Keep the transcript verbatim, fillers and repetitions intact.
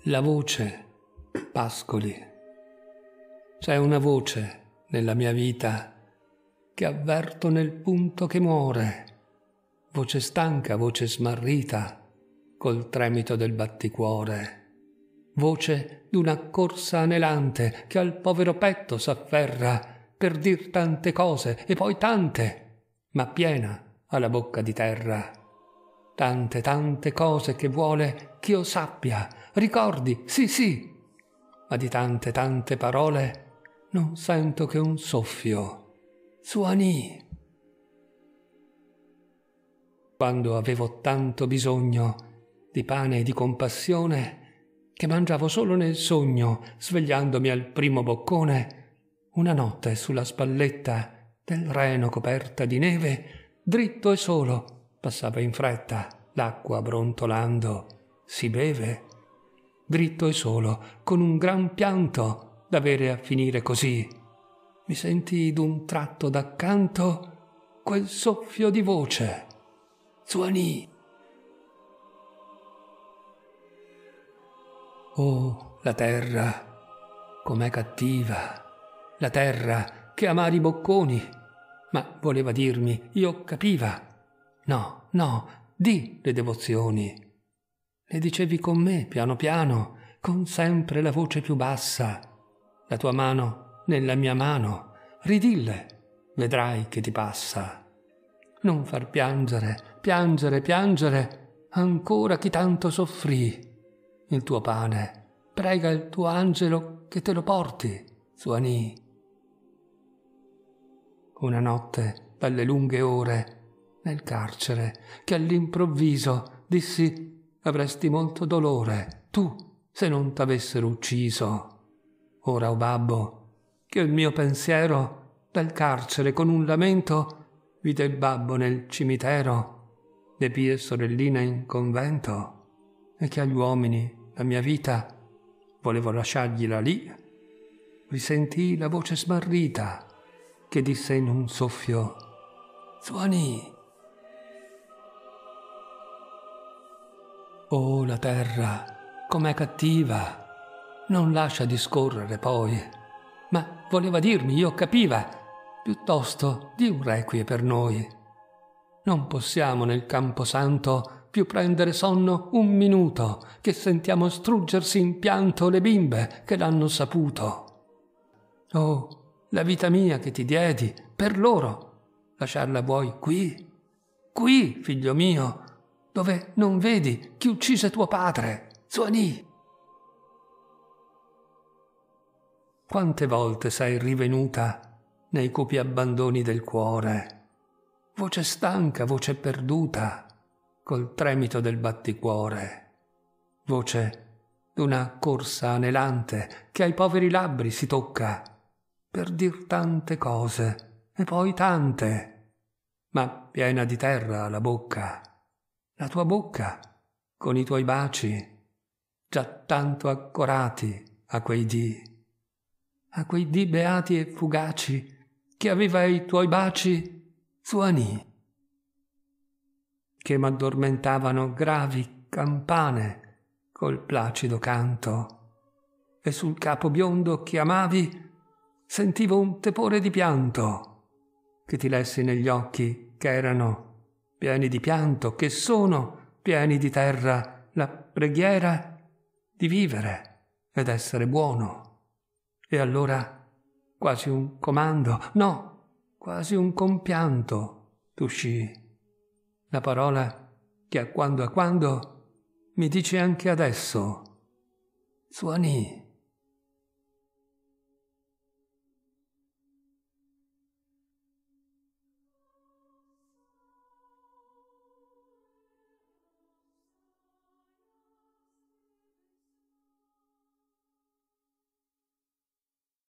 La voce, Pascoli. C'è una voce nella mia vita che avverto nel punto che muore, voce stanca, voce smarrita, col tremito del batticuore, voce d'una corsa anelante che al povero petto s'afferra per dir tante cose e poi tante, ma piena alla bocca di terra. Tante, tante cose che vuole ch'io sappia, ricordi, sì, sì, ma di tante, tante parole non sento che un soffio. Suoni. Quando avevo tanto bisogno di pane e di compassione, che mangiavo solo nel sogno, svegliandomi al primo boccone, una notte sulla spalletta del Reno coperta di neve, dritto e solo, passava in fretta, l'acqua brontolando, si beve, dritto e solo, con un gran pianto d'avere a finire così. Mi sentii d'un tratto d'accanto quel soffio di voce. Suoni. Oh, la terra, com'è cattiva, la terra che amari bocconi, ma voleva dirmi, io capiva. No, no, di le devozioni. Le dicevi con me, piano piano, con sempre la voce più bassa. La tua mano nella mia mano, ridille, vedrai che ti passa. Non far piangere, piangere, piangere, ancora chi tanto soffrì. Il tuo pane, prega il tuo angelo che te lo porti, Suoni. Una notte, dalle lunghe ore, nel carcere, che all'improvviso dissi avresti molto dolore, tu, se non t'avessero ucciso. Ora, o babbo, che il mio pensiero dal carcere con un lamento vide il babbo nel cimitero, le pie sorelline in convento, e che agli uomini la mia vita volevo lasciargliela lì, risentii la voce smarrita che disse in un soffio: Suoni. Oh, la terra, com'è cattiva, non lascia discorrere poi. Ma voleva dirmi, io capiva, piuttosto di un requie per noi. Non possiamo nel Camposanto più prendere sonno un minuto, che sentiamo struggersi in pianto le bimbe che l'hanno saputo. Oh, la vita mia che ti diedi, per loro, lasciarla vuoi qui? Qui, figlio mio, dove non vedi chi uccise tuo padre, Suoni. Quante volte sei rivenuta nei cupi abbandoni del cuore, voce stanca, voce perduta, col tremito del batticuore, voce d'una corsa anelante che ai poveri labbri si tocca per dir tante cose e poi tante, ma piena di terra la bocca. La tua bocca, con i tuoi baci, già tanto accorati a quei dì, a quei dì beati e fugaci che aveva ai tuoi baci, Suoni, che m'addormentavano gravi campane col placido canto, e sul capo biondo che amavi sentivo un tepore di pianto, che ti lessi negli occhi che erano pieni di pianto, che sono pieni di terra, la preghiera di vivere ed essere buono. E allora, quasi un comando, no, quasi un compianto, t'uscì la parola che a quando a quando mi dici anche adesso: Suoni.